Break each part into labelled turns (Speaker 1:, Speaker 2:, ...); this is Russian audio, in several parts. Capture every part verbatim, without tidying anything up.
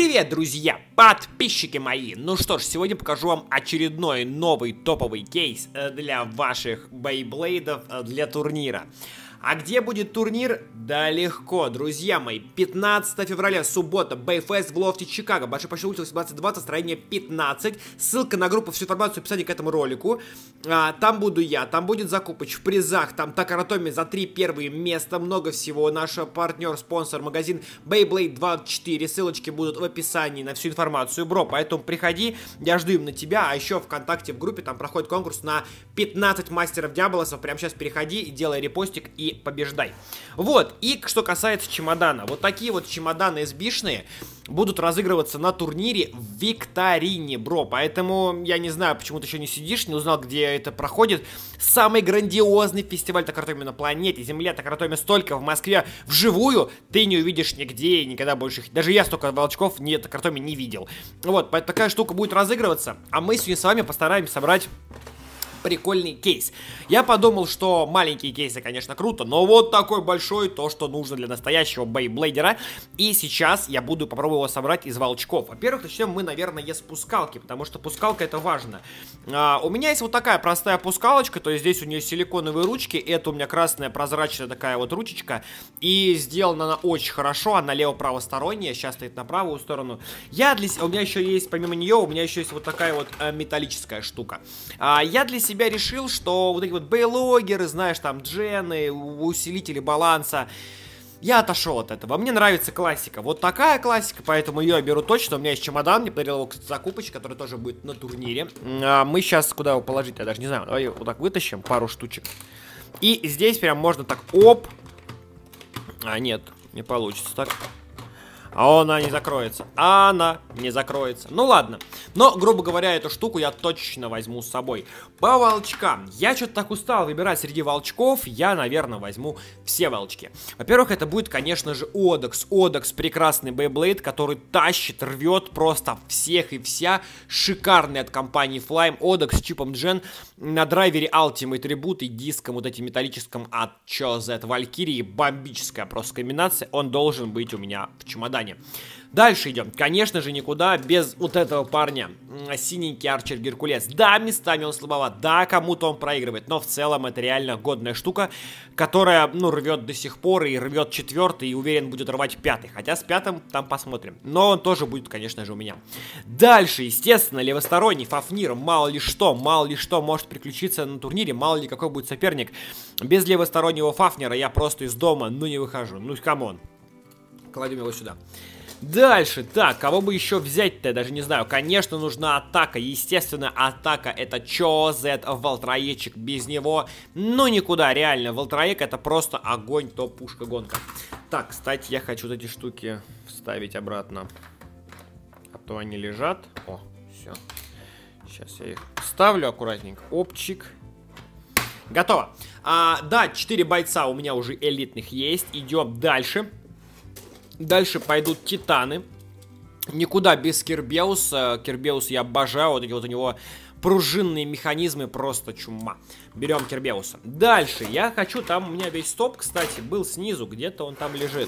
Speaker 1: Привет, друзья, подписчики мои! Ну что ж, сегодня покажу вам очередной новый топовый кейс для ваших бейблейдов для турнира. А где будет турнир? Да легко, друзья мои. пятнадцатого февраля, суббота, Бейфест в лофте Чикаго. Большой почта улица восемнадцать двадцать, строение пятнадцать. Ссылка на группу, всю информацию в описании к этому ролику. А, там буду я, там будет закупыч в призах. Там Такаратоми за три первые места. Много всего. Наш партнер, спонсор, магазин Beyblade двадцать четыре. Ссылочки будут в описании на всю информацию, бро. Поэтому приходи, я жду им на тебя. А еще ВКонтакте в группе там проходит конкурс на пятнадцать мастеров Диаблосов. Прямо сейчас переходи и делай репостик и побеждай. Вот, и что касается чемодана. Вот такие вот чемоданы эсбишные будут разыгрываться на турнире в викторине, бро. Поэтому я не знаю, почему ты еще не сидишь, не узнал, где это проходит. Самый грандиозный фестиваль Такаратоми на планете Земля. Такаратоми столько в Москве вживую ты не увидишь нигде и никогда больше. Даже я столько волчков не Такаратоми не видел. Вот, такая штука будет разыгрываться. А мы сегодня с вами постараемся собрать прикольный кейс. Я подумал, что маленькие кейсы, конечно, круто, но вот такой большой, то, что нужно для настоящего бейблейдера. И сейчас я буду попробовать его собрать из волчков. Во-первых, начнем мы, наверное, с пускалки, потому что пускалка это важно. А, у меня есть вот такая простая пускалочка, то есть здесь у нее силиконовые ручки, это у меня красная прозрачная такая вот ручечка, и сделана она очень хорошо, она лево-правосторонняя, сейчас стоит на правую сторону. Я для себя, у меня еще есть, помимо нее, у меня еще есть вот такая вот э, металлическая штука. А, я для себя себя решил, что вот эти вот бейлогеры, знаешь, там, джены, усилители баланса, я отошел от этого. Мне нравится классика. Вот такая классика, поэтому ее я беру точно. У меня есть чемодан, мне подарил его закупыч, который тоже будет на турнире. А мы сейчас куда его положить, я даже не знаю. Давай вот так вытащим пару штучек. И здесь прям можно так, оп. А, нет, не получится так. А она не закроется. А она не закроется. Ну ладно. Но, грубо говоря, эту штуку я точно возьму с собой. По волчкам. Я что-то так устал выбирать среди волчков. Я, наверное, возьму все волчки. Во-первых, это будет, конечно же, Одекс. Одекс прекрасный бейблейд, который тащит, рвет просто всех и вся. Шикарный от компании Flyme. Одекс с чипом Gen. На драйвере Ultimate Reboot и диском вот этим металлическим от Чо зет Valkyrie. Бомбическая просто комбинация. Он должен быть у меня в чемодане. Дальше идем. Конечно же, никуда без вот этого парня. Синенький Арчер Геркулес. Да, местами он слабоват. Да, кому-то он проигрывает. Но в целом это реально годная штука, которая, ну, рвет до сих пор. И рвет четвертый. И уверен, будет рвать пятый. Хотя с пятым там посмотрим. Но он тоже будет, конечно же, у меня. Дальше, естественно, левосторонний Фафнир. Мало ли что, мало ли что может приключиться на турнире. Мало ли какой будет соперник. Без левостороннего Фафнира я просто из дома, ну, не выхожу. Ну, камон. Кладем его сюда. Дальше, так, кого бы еще взять-то, я даже не знаю. Конечно, нужна атака, естественно, атака это Чо зет Волтраечек. Без него, ну, никуда, реально. Волтраек это просто огонь, топ, пушка, гонка. Так, кстати, я хочу вот эти штуки вставить обратно. А то они лежат. О, все. Сейчас я их вставлю аккуратненько. Опчик. Готово. А, да, четыре бойца у меня уже элитных есть. Идем дальше. Дальше пойдут титаны. Никуда без Кербеуса. Кербеус я обожаю. Вот эти вот у него пружинные механизмы. Просто чума. Берем Кербеуса. Дальше я хочу, там у меня весь стоп, кстати, был снизу. Где-то он там лежит.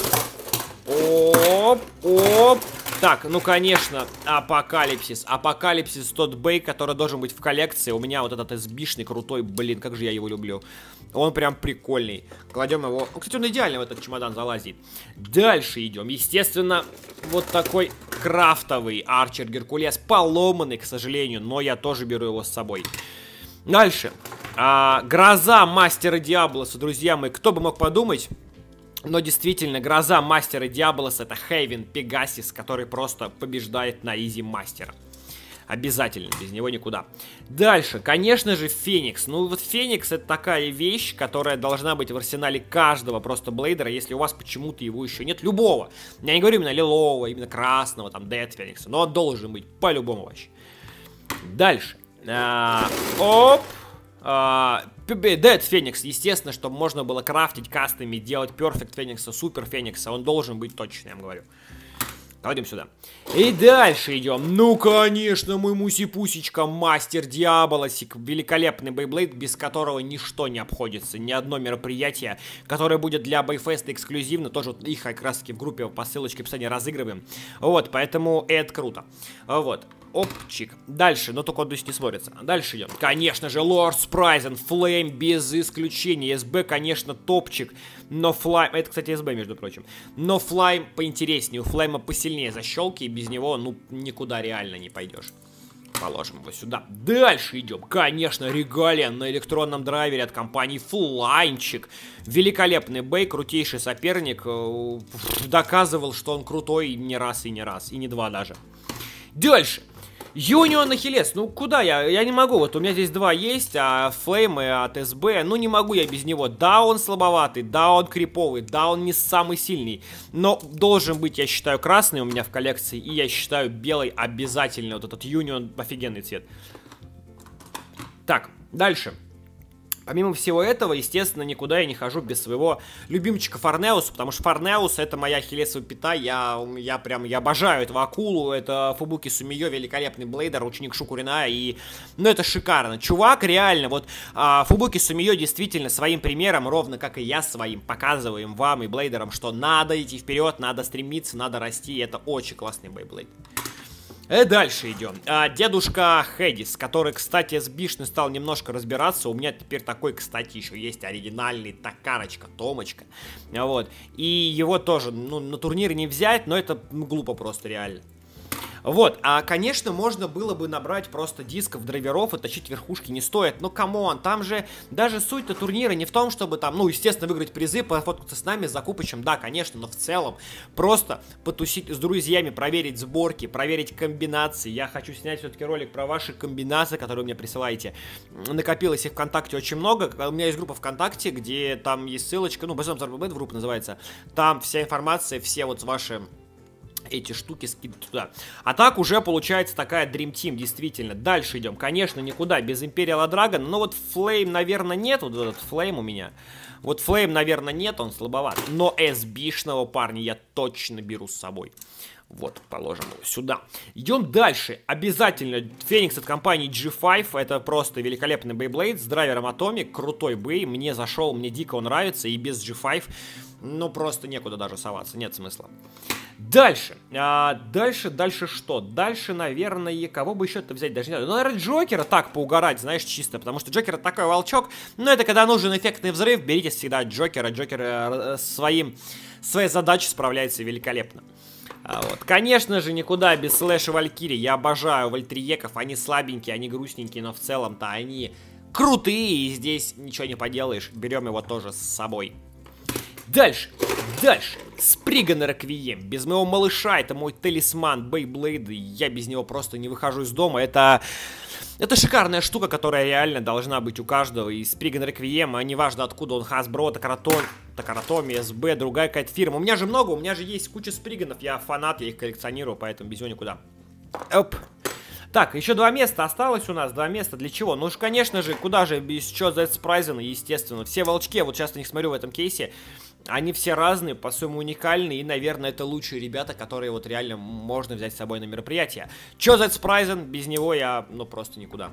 Speaker 1: Оп, оп. Так, ну конечно, Апокалипсис. Апокалипсис тот бей, который должен быть в коллекции. У меня вот этот эсбишный крутой, блин, как же я его люблю. Он прям прикольный. Кладем его. Ну, кстати, он идеально в этот чемодан залазит. Дальше идем. Естественно, вот такой крафтовый Арчер Геркулес. Поломанный, к сожалению, но я тоже беру его с собой. Дальше. А, гроза Мастера Диаблоса, друзья мои. Кто бы мог подумать... Но действительно, гроза Мастера Диаблос это Хейвен Пегасис, который просто побеждает на изи мастера. Обязательно, без него никуда. Дальше, конечно же, Феникс. Ну вот Феникс это такая вещь, которая должна быть в арсенале каждого просто блейдера, если у вас почему-то его еще нет. Любого. Я не говорю именно лилового, именно красного, там, Дед Феникса. Но он должен быть по-любому вообще. Дальше. А, оп. Дед Феникс, естественно, чтобы можно было крафтить кастами, делать перфект Феникса, супер Феникса. Он должен быть точно, я вам говорю. Кладем сюда. И дальше идем. Ну, конечно, мой муси-пусечка, мастер Диаболосик. Великолепный Бейблейд, без которого ничто не обходится. Ни одно мероприятие, которое будет для Бейфеста эксклюзивно. Тоже вот их как раз таки в группе по ссылочке в описании разыгрываем. Вот, поэтому это круто. Вот. Опчик. Дальше, но только он здесь не смотрится. Дальше идем. Конечно же, Лорд Спрайзен, Флейм без исключения. СБ, конечно, топчик. Но Флайм... Это, кстати, СБ, между прочим. Но Флайм поинтереснее. У Флайма посильнее защелки. И без него, ну, никуда реально не пойдешь. Положим его сюда. Дальше идем. Конечно, регалия на электронном драйвере от компании Флаймчик. Великолепный бей, крутейший соперник. Доказывал, что он крутой не раз и не раз. И не два даже. Дальше. Юнион Ахиллес, ну куда я? Я не могу, вот у меня здесь два есть, а Флеймы от СБ, ну не могу я без него. Да, он слабоватый, да, он криповый, да, он не самый сильный. Но должен быть, я считаю, красный у меня в коллекции, и я считаю белый обязательно. Вот этот Юнион, офигенный цвет. Так, дальше. Помимо всего этого, естественно, никуда я не хожу без своего любимчика Фарнеуса, потому что Фарнеус — это моя ахиллесова пята, я, я прям, я обожаю этого акулу, это Фубуки Сумиё, великолепный блейдер, ученик Шукурина, и, ну, это шикарно. Чувак, реально, вот, а, Фубуки Сумиё действительно своим примером, ровно как и я своим, показываем вам и блейдерам, что надо идти вперед, надо стремиться, надо расти, и это очень классный бейблейд. И дальше идем. А, дедушка Хэдис, который, кстати, с Бишной стал немножко разбираться. У меня теперь такой, кстати, еще есть оригинальный Токарочка, Томочка. Вот. И его тоже, ну, на турнире не взять, но это, ну, глупо просто, реально. Вот, а, конечно, можно было бы набрать просто дисков, драйверов и тащить верхушки не стоит. Но, камон, там же даже суть-то турнира не в том, чтобы там, ну, естественно, выиграть призы, пофоткаться с нами, с закупочем, да, конечно, но в целом просто потусить с друзьями, проверить сборки, проверить комбинации. Я хочу снять все-таки ролик про ваши комбинации, которые вы мне присылаете. Накопилось их ВКонтакте очень много. У меня есть группа ВКонтакте, где там есть ссылочка, ну, Бэзом Зарбэбэт группа называется. Там вся информация, все вот ваши... эти штуки скидывать туда. А так уже получается такая Dream Team, действительно. Дальше идем. Конечно, никуда без Imperial Dragon. Но вот Flame, наверное, нет. Вот этот Flame у меня. Вот Flame, наверное, нет, он слабоват. Но эс би-шного парня я точно беру с собой. Вот, положим его сюда. Идем дальше. Обязательно Феникс от компании джи пять. Это просто великолепный Beyblade с драйвером Atomic. Крутой бей. Мне зашел, мне дико он нравится. И без джи пять, ну, просто некуда даже соваться. Нет смысла. Дальше. А, дальше, дальше что? Дальше, наверное, кого бы еще-то взять? Даже не знаю. Ну, наверное, Джокера так поугарать, знаешь, чисто. Потому что Джокер это такой волчок. Но это когда нужен эффектный взрыв. Берите всегда Джокера. Джокер э, своим, своей задачей справляется великолепно. А вот. Конечно же, никуда без Слэша Валькирии. Я обожаю вольтриеков. Они слабенькие, они грустненькие, но в целом-то они крутые. И здесь ничего не поделаешь. Берем его тоже с собой. Дальше, дальше. Сприган Реквием. Без моего малыша, это мой талисман Бейблейд. Я без него просто не выхожу из дома. Это... Это шикарная штука, которая реально должна быть у каждого. И Сприган Реквием, а неважно откуда он, Hasbro, Токаратон, Токаратоми, эс би, другая какая-то фирма. У меня же много, у меня же есть куча сприганов. Я фанат, я их коллекционирую, поэтому без него никуда. Оп. Так, еще два места осталось у нас, два места. Для чего? Ну уж, конечно же, куда же без Chosen Surprise, естественно. Все волчки, вот сейчас на них смотрю в этом кейсе, они все разные, по-своему уникальные. И, наверное, это лучшие ребята, которые вот реально можно взять с собой на мероприятие. Chosen Surprise, без него я, ну, просто никуда.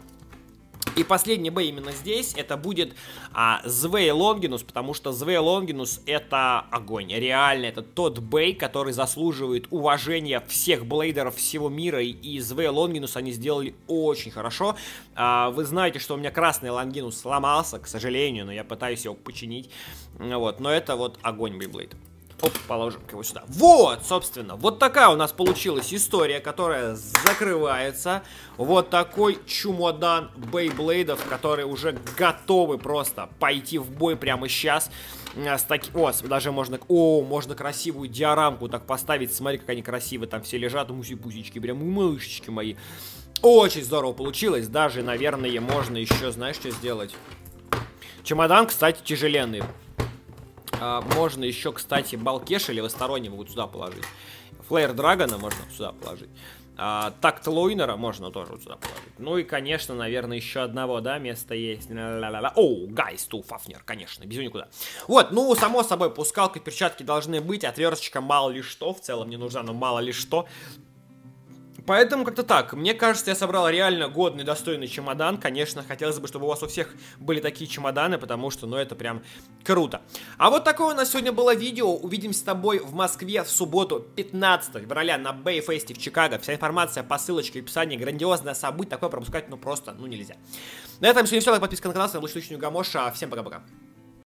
Speaker 1: И последний бей именно здесь, это будет а, Звей Лонгинус, потому что Звей Лонгинус это огонь, реально, это тот бей, который заслуживает уважения всех блейдеров всего мира, и Звей Лонгинус они сделали очень хорошо. А, вы знаете, что у меня красный Лонгинус сломался, к сожалению, но я пытаюсь его починить, вот, но это вот огонь бейблейд. Оп, положим его сюда. Вот, собственно, вот такая у нас получилась история, которая закрывается. Вот такой чемодан бейблейдов, которые уже готовы просто пойти в бой прямо сейчас. С таки... О, даже можно... О, можно красивую диорамку так поставить. Смотри, как они красивые там все лежат. Муси-пусечки, прям малышечки мои. Очень здорово получилось. Даже, наверное, можно еще, знаешь, что сделать? Чемодан, кстати, тяжеленный. Можно еще, кстати, балкеш или листоронний могут сюда положить. Флеер Драгона можно сюда положить. А, такт Лойнера можно тоже вот сюда положить. Ну и, конечно, наверное, еще одного, да, места есть. Оу, Гайс, ту Фафнер, конечно, без него никуда. Вот, ну, само собой, пускалка и перчатки должны быть. Отверточка мало ли что, в целом не нужна, но мало ли что. Поэтому как-то так. Мне кажется, я собрал реально годный, достойный чемодан. Конечно, хотелось бы, чтобы у вас у всех были такие чемоданы, потому что, ну, это прям круто. А вот такое у нас сегодня было видео. Увидимся с тобой в Москве в субботу, пятнадцатого февраля на Бэйфесте в Чикаго. Вся информация по ссылочке в описании. Грандиозное событие. Такое пропускать, ну, просто, ну, нельзя. На этом сегодня все. Подписка на канал. С вами был Штучный Гамоша. Всем пока-пока.